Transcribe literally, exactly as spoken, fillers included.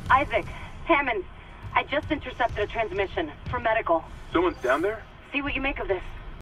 Isaac, Hammond, I just intercepted a transmission for medical. Someone's down there? See what you make of this.